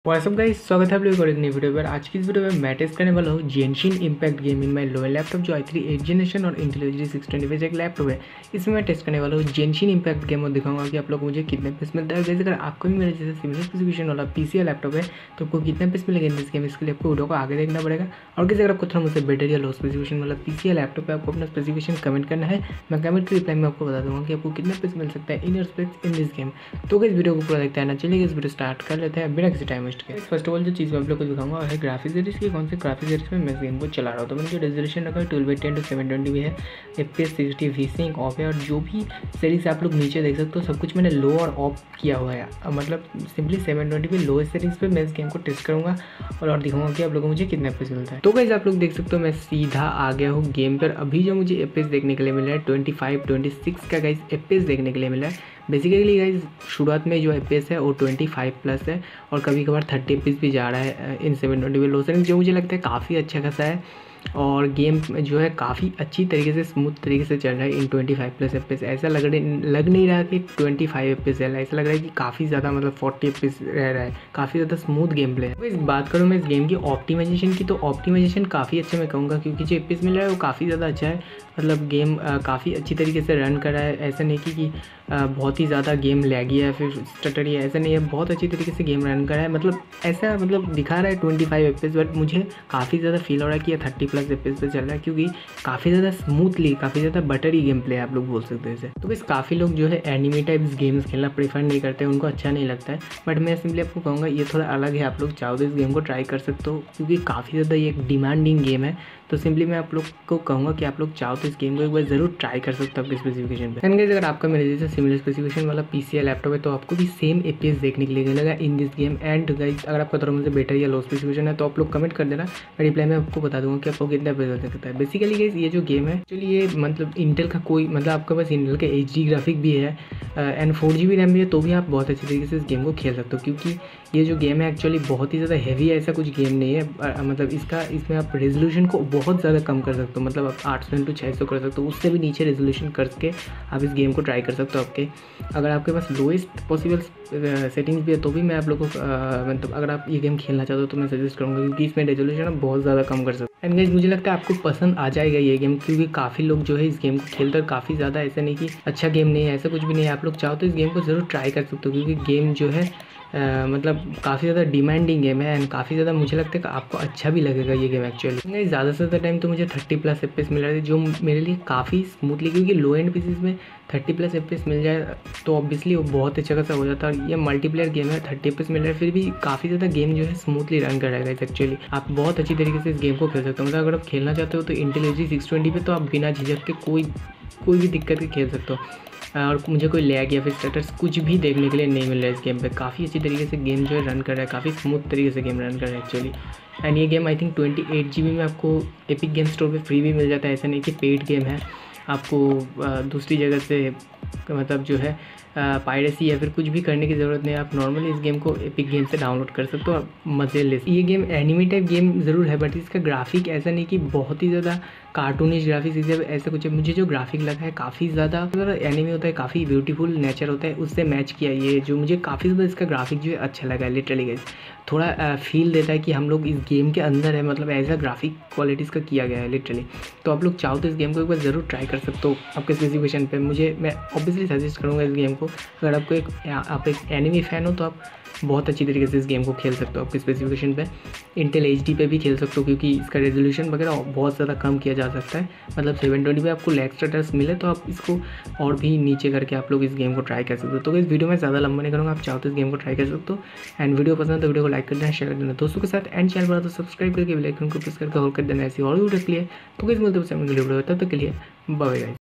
WhatsApp guys, स्वागत है आप लोगों को एक नई वीडियो पर। आज की इस वीडियो में मैं टेस्ट करने वाला हूँ Genshin Impact game in my lower laptop जो i3 8th जनरेशन और इंटेल HD 625 एक लैपटॉप है। इसमें मैं टेस्ट करने वाला हूँ जेनशिन इम्पैक्ट गेम और दिखाऊंगा कि आप लोग मुझे कितने पीस मिलता है। जैसे अगर आपको भी मेरे जैसे सिमिलर स्पेसिफिकेशन वाला पीसी या लैपटॉप है तो आपको कितने पीस मिलेंगे इन दिस गेम, इसके लिए आपको वीडियो को आगे देखना पड़ेगा। और किसी अगर आपको थोड़ा मुझसे बेटर या लो स्पेसिफिकेशन वाला पीसी या लैपटॉप है, आपको अपना स्पेसिफिकेशन कमेंट करना है। मैं कमेंट के रिप्लाई में आपको बता दूंगा कि आपको कितने पीस मिल सकता है in your specs in this game. तो इस वीडियो को पूरा देखते हैं ना। चलिए इस वीडियो स्टार्ट कर लेते हैं बिना किसी टाइम वेस्ट के। फर्स्ट ऑफ ऑल जो चीज़ मैं आप लोग को दिखाऊंगा है ग्राफिक्स एडिस की। कौन से ग्राफिक्स एडिस में मैं गेम को चला रहा हूँ। तो मैंने जो रेजोल्यूशन रखा है 1280x720 भी है, FPS 60 V-Sync ऑफ है। और जो भी सेटिंग्स आप लोग नीचे देख सकते हो सब कुछ मैंने लो और ऑफ किया हुआ है। मतलब सिंपली 720 पे लो सेटिंग्स पे मैं इस गेम को टेस्ट करूँगा और दिखाऊंगा कि आप लोगों को मुझे कितना FPS मिलता है। तो गाइस आप लोग देख सकते हो मैं सीधा आ गया हूँ गेम पर। अभी जो मुझे FPS देखने के लिए मिला है 25-26 का गाइस FPS देखने के लिए मिला है। बेसिकली गाइस शुरुआत में जो FPS है वो 25+ है और कभी कभार 30 FPS भी जा रहा है इन 720 लो सेटिंग, जो मुझे लगता है काफ़ी अच्छा खासा है। और गेम जो है काफ़ी अच्छी तरीके से स्मूथ तरीके से चल रहा है इन 25+ FPS। ऐसा लग नहीं रहा कि 25 FPS है, ऐसा लग रहा है कि काफ़ी ज़्यादा मतलब 40 FPS रह रहा है। काफ़ी ज़्यादा स्मूथ गेम प्ले है। तो इस बात करूँ मैं इस गेम की ऑप्टिमाइजेशन की, तो ऑप्टिमाइजेशन काफ़ी अच्छा मैं कहूँगा क्योंकि जो FPS मिल रहा है वो काफ़ी ज़्यादा अच्छा है। मतलब गेम काफ़ी अच्छी तरीके से रन कर रहा है। ऐसा नहीं कि बहुत ही ज़्यादा गेम लैगी है फिर स्टटरी है, ऐसा नहीं है। बहुत अच्छी तरीके से गेम रन कर रहा है। मतलब ऐसा मतलब दिखा रहा है 25 FPS, बट मुझे काफ़ी ज़्यादा फील हो रहा है कि ये 30+ FPS पे चल रहा है क्योंकि काफ़ी ज़्यादा स्मूथली काफ़ी ज़्यादा बटरी गेम प्ले है, आप लोग बोल सकते हैं इसे। तो बस काफ़ी लोग जो है एनिमे टाइप्स गेम्स खेलना प्रेफर नहीं करते, उनको अच्छा नहीं लगता है। बट मैं सिंपली आपको कहूँगा ये थोड़ा अलग है। आप लोग चाहो तो इस गेम को ट्राई कर सकते हो क्योंकि काफ़ी ज़्यादा ये एक डिमांडिंग गेम है। तो सिंपली मैं आप लोग को कहूँगा कि आप लोग चाहो तो इस गेम को एक बार ज़रूर ट्राई कर सकते हो आपके स्पेसिफिकेशन पे। एंड गाइस अगर आपका मेरे जैसे सिमिलर स्पेसिफिकेशन वाला पीसी या लैपटॉप है तो आपको भी सेम FPS देखने के लिए मिलेगा in this game. And guys अगर आपका थोड़ा मुझसे बेटर या लो स्पेसिफिकेशन है तो आप लोग कमेंट कर देना, मैं रिप्लाई में आपको बता दूंगा कि आपको कितना पैसा लग सकता है। बेसिकली गाइस ये जो गेम है एक्चुअली ये मतलब इंटेल का कोई मतलब आपके पास इंटेल का HD ग्राफिक भी है एंड 4GB रैम भी है तो भी आप बहुत अच्छी तरीके से इस गेम को खेल सकते हो क्योंकि ये जो गेम है एक्चुअली बहुत ही ज़्यादा हैवी है। ऐसा कुछ गेम नहीं है। मतलब इसमें आप रेजोल्यूशन को बहुत ज़्यादा कम कर सकते हो। मतलब आप 800 x 600 कर सकते हो, उससे भी नीचे रेजोल्यूशन करके आप इस गेम को ट्राई कर सकते हो। अगर आपके पास लोएस्ट पॉसिबल सेटिंग्स भी है तो भी मैं आप लोगों को मतलब अगर आप ये गेम खेलना चाहते हो तो मैं सजेस्ट करूँगा क्योंकि इसमें रेजोल्यूशन आप बहुत ज़्यादा कम कर सकते हो। एंड गाइस मुझे लगता है आपको पसंद आ जाएगा ये गेम क्योंकि काफ़ी लोग जो है इस गेम को खेलकर काफ़ी ज़्यादा, ऐसा नहीं कि अच्छा गेम नहीं है, ऐसा कुछ भी नहीं है। आप लोग चाहो तो इस गेम को ज़रूर ट्राई कर सकते हो क्योंकि गेम जो है मतलब काफ़ी ज़्यादा डिमांडिंग गेम है एंड काफ़ी ज़्यादा मुझे लगता है कि आपको अच्छा भी लगेगा ये गेम एक्चुअली। ज़्यादा से ज़्यादा टाइम तो मुझे 30+ FPS मिल रहा है जो मेरे लिए काफ़ी स्मूथली, क्योंकि लो एंड पीसीज में 30+ FPS मिल जाए तो ऑब्वियसली वो बहुत अच्छा खासा हो जाता है। ये मल्टीप्लेयर गेम है, 30 FPS मिल रहा है फिर भी काफ़ी ज़्यादा गेम जो है स्मूथली रन कर रहेगा एक्चुअली। आप बहुत अच्छी तरीके से इस गेम को खेल सकते हो। मतलब अगर आप खेलना चाहते हो तो इंटेल HD 620 पे तो आप बिना झिझक के कोई भी दिक्कत के खेल सकते हो। और मुझे कोई लैग या फिर स्टेटस कुछ भी देखने के लिए नहीं मिल रहा है इस गेम पे। काफ़ी अच्छी तरीके से गेम जो है रन कर रहा है, काफ़ी स्मूथ तरीके से गेम रन कर रहा है एक्चुअली। एंड ये गेम आई थिंक 28GB में आपको एपिक गेम स्टोर पे फ्री भी मिल जाता है। ऐसा नहीं कि पेड गेम है, आपको दूसरी जगह से मतलब जो है पायरेसी या फिर कुछ भी करने की ज़रूरत नहीं है। आप नॉर्मली इस गेम को एपिक गेम से डाउनलोड कर सकते हो और मज़े ले। ये गेम एनिमे टाइप गेम ज़रूर है बट इसका ग्राफिक ऐसा नहीं कि बहुत ही ज़्यादा कार्टूनिश ग्राफिक्स ऐसा कुछ है। मुझे जो ग्राफिक लगा है काफ़ी ज़्यादा एनिमे होता है, काफ़ी ब्यूटीफुल नेचर होता है, उससे मैच किया ये जो मुझे काफ़ी ज़्यादा इसका ग्राफिक जो है अच्छा लगा है। लिटरली गाइस थोड़ा फील देता है कि हम लोग इस गेम के अंदर है, मतलब ऐसा ग्राफिक क्वालिटीज़ का किया गया है लिटरली। तो आप लोग चाहो तो इस गेम को एक बार ज़रूर ट्राई कर सकते हो आपके स्पेसिफिकेशन पे। मैं ऑब्वियसली सजेस्ट करूँगा इस गेम को। अगर आप एक एनिमे फ़ैन हो तो आप बहुत अच्छी तरीके से इस गेम को खेल सकते हो आपके स्पेसिफिकेशन पे। इंटेल HD पे भी खेल सकते हो क्योंकि इसका रेजोल्यूशन वगैरह बहुत ज़्यादा कम किया जा सकता है। मतलब 720 पे आपको लैग स्टेटस मिले तो आप इसको और भी नीचे करके आप लोग इस गेम को ट्राई कर सकते हो। तो इस वीडियो में ज़्यादा लंबा नहीं करूँगा, आप चाहो तो इस गेम को ट्राई कर सकते हो। एंड वीडियो पसंद है तो वीडियो को लाइक कर देना, शेयर कर देना दोस्तों के साथ। एंड चैनल पर तो सब्सक्राइब करके बेल आइकन को प्रेस करके ऑल कर देना ऐसी और वीडियो के लिए। तो किस मिलते हैं तब तक के लिए बाय बाय।